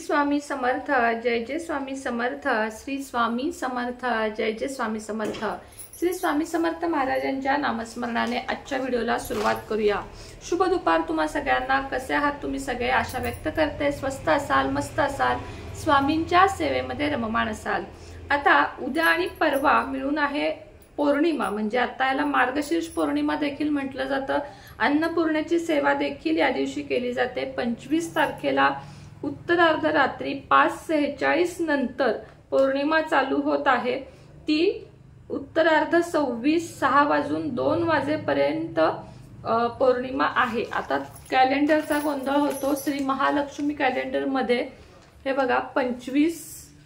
स्वामी समर्थ, जय जय स्वामी समर्थ। श्री स्वामी समर्थ, जय जय स्वामी समर्थ। श्री स्वामी समर्थ महाराजांच्या नामस्मरणाने आजच्या व्हिडिओला सुरुवात करूया। शुभ दुपार तुम्हा सगळ्यांना। कसे आहात तुम्ही सगळे? आशा व्यक्त करते स्वस्थ असाल, मस्त असाल, स्वामींच्या सेवेमध्ये रममाण असाल। आता उद्या आणि परवा मिळून आहे पौर्णिमा, म्हणजे आता याला मार्गशीर्ष पौर्णिमा देखील म्हटलं जातं। अन्नपूर्णेची सेवा देखील या दिवशी केली जाते। 25 तारखेला उत्तरार्ध रात्री 5:46 नंतर पौर्णिमा चालू होत आहे। ती उत्तरार्ध 6:02 वाजेपर्यंत पौर्णिमा आहे। आता कॅलेंडरचा गोंधळ होतो। श्री महालक्ष्मी कॅलेंडर मध्ये हे बघा 25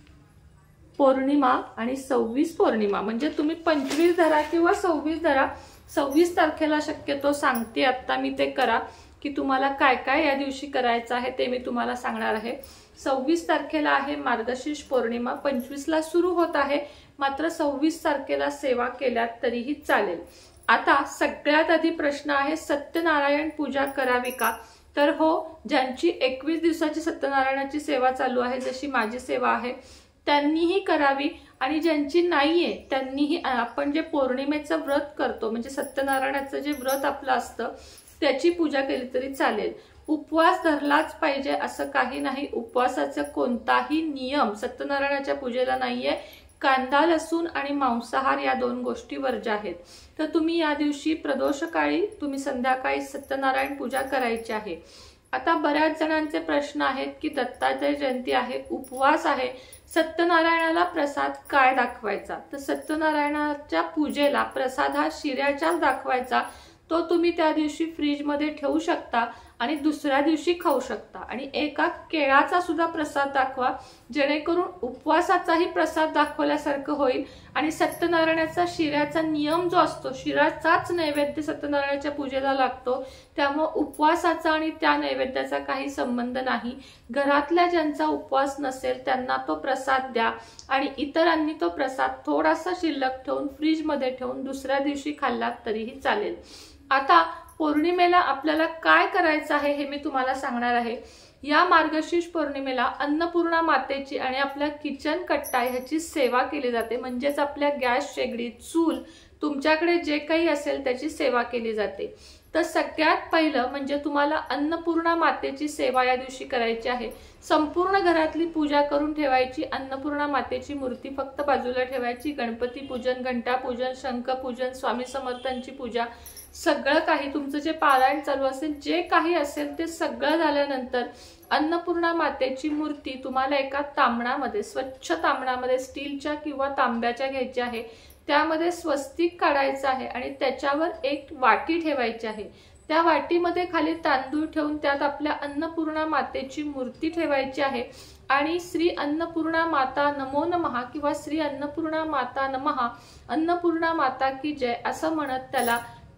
पौर्णिमा आणि 26 पौर्णिमा, म्हणजे तुम्ही 25 धरा किंवा 26 धरा। 26 तारखेला शक्यतो सांगते आता मी ते करा की तुम्हाला काय काय या दिवशी करायचं आहे ते मी तुम्हाला सांगणार आहे। 26 तारखेला आहे मार्गशीर्ष पौर्णिमा, 25 ला सुरू होत आहे, मात्र 26 तारखेला सेवा केल्यात तरीही चालेल। आता सगळ्यात आधी प्रश्न आहे, सत्यनारायण पूजा करावी का? तर हो, ज्यांची 21 दिवसाची सत्यनारायणाची सेवा चालू आहे, जशी माझी सेवा आहे, त्यांनीही करावी। आणि ज्यांची नाहीये त्यांनीही, आपण जे पौर्णिमेचं व्रत करतो म्हणजे सत्यनारायणाचं जे व्रत आपलं असतं त्याची पूजा केली तरी चालेल। उपवास धरलाच पाहिजे असं काही नाही। उपवासाचा कोणताही नियम सत्यनारायणाच्या पूजेला नाहीये। कांदा, लसूण आणि मांसाहार या 2 गोष्टी वर्ज्य आहेत। तर तुम्ही या दिवशी प्रदोषकाळी तुम्ही संध्याकाळी सत्यनारायण पूजा करायची आहे। आता बऱ्याच जणांचे प्रश्न आहेत की दत्तात्रय जयंती आहे, उपवास आहे, सत्यनारायणाला प्रसाद काय दाखवायचा? तर सत्यनारायणाच्या पूजेला प्रसाद हा शिऱ्याचाच दाखवायचा। तो तुम्ही त्या दिवशी फ्रीज मध्ये ठेवू शकता आणि दुसऱ्या दिवशी खाऊ शकता। आणि एका केळाचा सुद्धा प्रसाद दाखवा, जेणेकरून उपवासाचाही प्रसाद दाखवल्यासारखं होईल आणि सत्यनारायणाचा शिऱ्याचा नियम जो असतो, शिऱ्याचाच नैवेद्य सत्यनारायणाच्या पूजेला लागतो, त्यामुळे उपवासाचा आणि त्या नैवेद्याचा काही संबंध नाही। घरातल्या ज्यांचा उपवास नसेल त्यांना तो प्रसाद द्या आणि इतरांनी तो प्रसाद थोडासा शिल्लक ठेवून फ्रीज मध्ये ठेवून दुसऱ्या दिवशी खाल्लात तरीही चालेल। आता पौर्णिमेला आपल्याला काय करायचं आहे हे मी तुम्हाला सांगणार आहे। या मार्गशीर्ष पौर्णिमेला अन्नपूर्णा मातेची आणि आपल्या किचन कट्टा ह्याची सेवा केली जाते, म्हणजेच आपल्या गॅस शेगडी, चूल, तुमच्याकडे जे काही असेल त्याची सेवा केली जाते। तर सगळ्यात पहिलं म्हणजे तुम्हाला अन्नपूर्णा मातेची सेवा या दिवशी करायची आहे। संपूर्ण घरातली पूजा करून ठेवायची। अन्नपूर्णा मातेची मूर्ती फक्त बाजूला ठेवायची। गणपती पूजन, घंटा पूजन, शंख पूजन, स्वामी समर्थांची पूजा, सगळं काही तुमचं जे पारायण चालू असेल, जे काही असेल ते सगळं झाल्यानंतर अन्नपूर्णा मातेची मूर्ती तुम्हाला एका तांबणामध्ये, स्वच्छ तांबणामध्ये, स्टीलच्या किंवा तांब्याच्या घ्यायची आहे। त्यामध्ये स्वस्तिक काढायचं आहे आणि त्याच्यावर एक वाटी ठेवायची आहे। त्या वाटीमध्ये खाली तांदूळ ठेवून त्यात आपल्या अन्नपूर्णा मातेची मूर्ती ठेवायची आहे आणि श्री अन्नपूर्णा माता नमो नमः किंवा श्री अन्नपूर्णा माता नमः, अन्नपूर्णा माता की जय असं म्हणत त्याला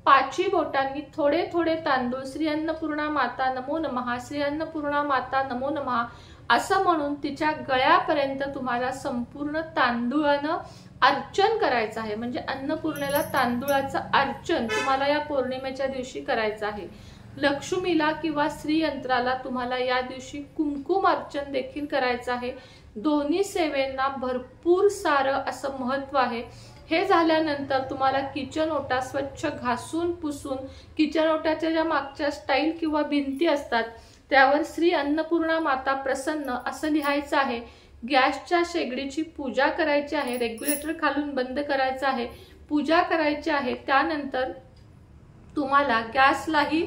5 बोटांनी थोडे थोडे तांदूळ श्री अन्नपूर्णा माता नमो नमः, श्री अन्नपूर्णा माता नमो नमः असं म्हणून तिच्या गळ्यापर्यंत तुम्हाला संपूर्ण तांदूळानं अर्चन करायचं आहे। म्हणजे अन्नपूर्णेला तांदूळाचं अर्चन तुम्हाला या पौर्णिमेच्या दिवशी करायचं आहे। लक्ष्मीला किंवा श्रीयंत्राला तुम्हाला या दिवशी कुंकुम अर्चन देखील करायचं आहे। दोन्ही सेवेंना भरपूर सारं असं महत्व आहे। हे झाल्यानंतर तुम्हाला किचन ओटा स्वच्छ घासून पुसून, किचन ओट्याच्या ज्या मागच्या स्टाईल किंवा भिंती असतात त्यावर श्री अन्नपूर्णा माता प्रसन्न असं लिहायचं आहे। गॅसच्या शेगडीची पूजा करायची आहे, रेग्युलेटर खालून बंद करायचं आहे, पूजा करायची आहे। त्यानंतर तुम्हाला गॅसलाही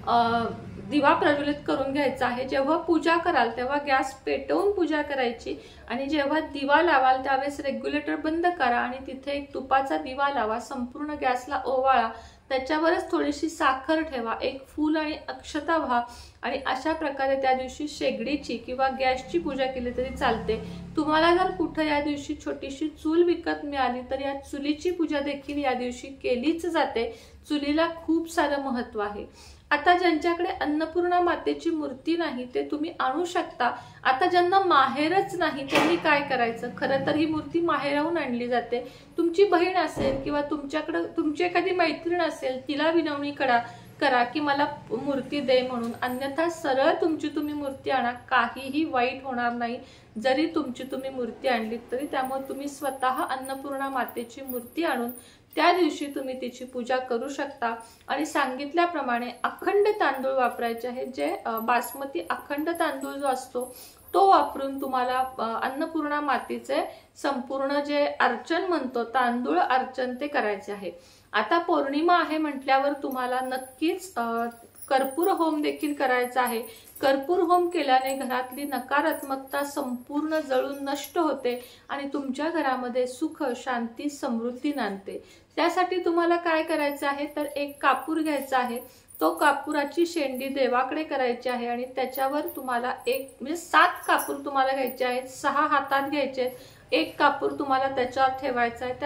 दिवा प्रज्वलित करून घ्यायचा आहे। जेव्हा पूजा कराल तेव्हा गॅस पेटवून पूजा करायची आणि जेव्हा दिवा लावाल त्यावेळेस रेग्युलेटर बंद करा आणि तिथे एक तुपाचा दिवा लावा, संपूर्ण गॅसला ओवाळा, त्याच्यावरच थोडीशी साखर ठेवा, एक फूल आणि अक्षता व्हा आणि अशा प्रकारे त्या दिवशी शेगडीची किंवा गॅसची पूजा केली तरी चालते। तुम्हाला जर कुठे या दिवशी छोटीशी चूल विकत मिळाली तर या चुलीची पूजा देखील या दिवशी केलीच जाते। चुलीला खूप सारं महत्व आहे। आता ज्यांच्याकडे अन्नपूर्णा मातेची मूर्ती नाही ते तुम्ही आणू शकता। आता ज्यांना माहेरच नाही त्यांनी काय करायचं? खरं तर ही मूर्ती माहेराहून आणली जाते। तुमची बहीण असेल किंवा तुमच्याकडे तुमची एखादी मैत्रीण असेल, तिला विनवणी करा करा की मला मूर्ती दे म्हणून, अन्यथा सरळ तुमची तुम्ही मूर्ती आणा, काहीही वाईट होणार नाही। जरी तुमची तुम्ही मूर्ती आणली तरी त्यामुळे तुम्ही स्वतः अन्नपूर्णा मातेची मूर्ती आणून त्या दिवशी तुम्ही तिची पूजा करू शकता। आणि सांगितल्याप्रमाणे अखंड तांदूळ वापरायचे आहे, जे बासमती अखंड तांदूळ जो असतो तो वापरून तुम्हाला अन्नपूर्णा मातेचे संपूर्ण जे अर्चन म्हणतो तांदूळ अर्चन ते करायचे आहे। आता पौर्णिमा आहे म्हटल्यावर तुम्हाला नक्कीच कर्पूर होम देखील करायचा आहे। कर्पूर होम केल्याने घरातली नकारात्मकता संपूर्ण जळून नष्ट होते आणि तुमच्या घरामध्ये सुख शांती समृद्धी नांदते। त्यासाठी तुम्हाला काय करायचं आहे तर एक कापूर घ्यायचा आहे, तो कापुराची शेंडी देवाकडे करायची आहे आणि त्याच्यावर तुम्हाला एक म्हणजे 7 कापूर तुम्हाला घ्यायचे आहेत, 6 हातात घ्यायचे, एक कापूर तुम्हाला त्याच्यावर ठेवायचा आहे।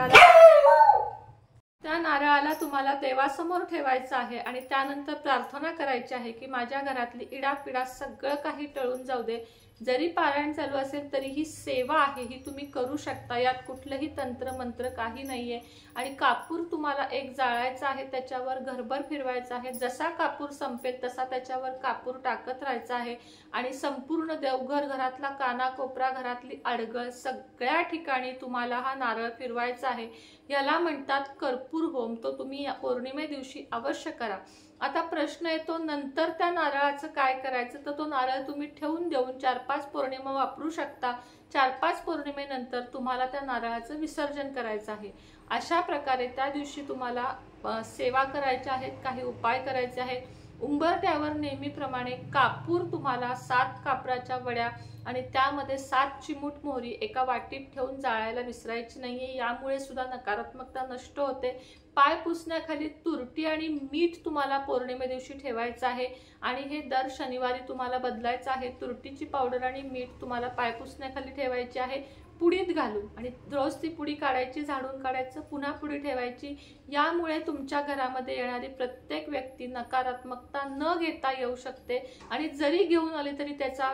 त्या नारळाला तुम्हाला देवासमोर ठेवायचं आहे आणि त्यानंतर प्रार्थना करायची आहे की माझ्या घरातली इडापिडा सगळं काही टळून जाऊ दे। जरी पारायण चालू असेल तरी ही सेवा आहे, ही तुम्ही करू शकता, यात कुठलंही तंत्र मंत्र काही नाहीये। आणि कापूर तुम्हाला एक जाळायचा आहे, त्याच्यावर घरभर फिरवायचा आहे, जसा कापूर संपेल तसा त्याच्यावर कापूर टाकत राहायचा आहे आणि संपूर्ण देवघर घरातला कानाकोपरा घरातली अडगळ सगळ्या ठिकाणी तुम्हाला हा नारळ फिरवायचा आहे। याला म्हणतात कर्पूर होम, तो तुम्ही या पौर्णिमे दिवशी अवश्य करा। आता प्रश्न येतो नंतर त्या नारळाचं काय करायचं, तर तो नारळ तुम्ही ठेवून देऊन 4-5 पौर्णिमा वापरू शकता। 4-5 पौर्णिमेनंतर तुम्हाला त्या नारळाचं विसर्जन करायचं आहे। अशा प्रकारे त्या दिवशी तुम्हाला सेवा करायच्या आहेत, काही उपाय करायचे आहेत। उंबरठ्यावर नेहमीप्रमाणे कापूर तुम्हाला 7 कापराच्या वड्या आणि त्यामध्ये 7 चिमूट मोहरी एका वाटीत ठेवून जाळायला विसरायची नाहीये, यामुळे सुद्धा नकारात्मकता नष्ट होते। पाय पुसण्याखाली तुरटी आणि मीठ तुम्हाला पौर्णिमे दिवशी ठेवायचं आहे आणि हे दर शनिवारी तुम्हाला बदलायचं आहे। तुरटीची पावडर आणि मीठ तुम्हाला पाय पुसण्याखाली ठेवायची आहे पुडीत घालून, आणि रोज ती पुडी काढायची, झाडून काढायचं, पुन्हा पुडी ठेवायची। यामुळे तुमच्या घरामध्ये येणारी प्रत्येक व्यक्ती नकारात्मकता न घेता येऊ शकते आणि जरी घेऊन आली तरी त्याचा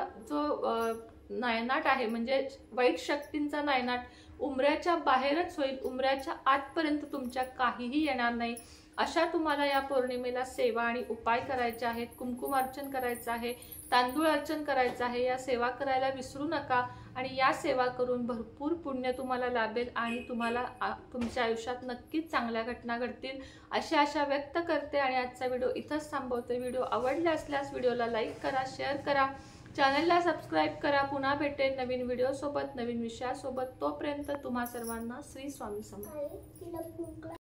जो नायनाट आहे म्हणजे वाईट शक्तींचा नायनाट उमऱ्याच्या बाहेरच होईल, उमऱ्याच्या आतपर्यंत तुमच्या काहीही येणार नाही। अशा तुम्हाला या पौर्णिमेला सेवा आणि उपाय करायचे आहेत। कुंकुम अर्चन करायचं आहे, तांदूळ अर्चन करायचं आहे, या सेवा करायला विसरू नका आणि या सेवा करून भरपूर पुण्य तुम्हाला लाभेल आणि तुम्हाला तुमच्या आयुष्यात नक्कीच चांगल्या घटना घडतील अशी आशा व्यक्त करते आणि आजचा व्हिडिओ इथंच थांबवते। व्हिडिओ आवडला असल्यास व्हिडिओला लाईक करा, शेअर करा, चॅनलला सबस्क्राईब करा। पुन्हा भेटेल नवीन व्हिडिओ सोबत, नवीन विषयासोबत। तोपर्यंत तुम्हा सर्वांना श्री स्वामी समर्थ।